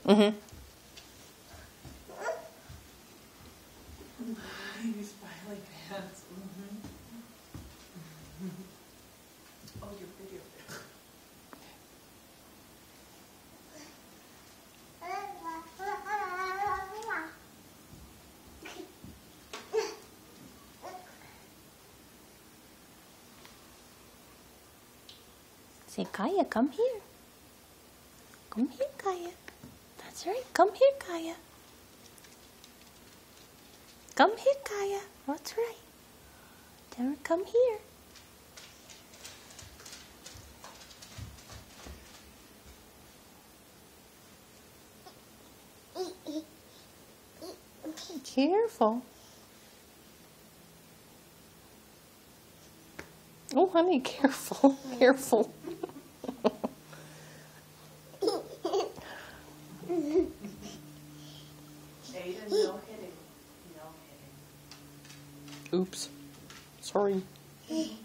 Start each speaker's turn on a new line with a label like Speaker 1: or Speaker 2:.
Speaker 1: Mm-hmm.
Speaker 2: These smiling pants. Oh, your video.
Speaker 1: Say, Kaya, come here. Come here, Kaya. That's right. Come here, Kaya. Come here, Kaya. That's right. Tell her, come here. Careful. Oh, honey, careful. Careful.
Speaker 2: Aiden, no hitting. No hitting.
Speaker 1: Oops. Sorry.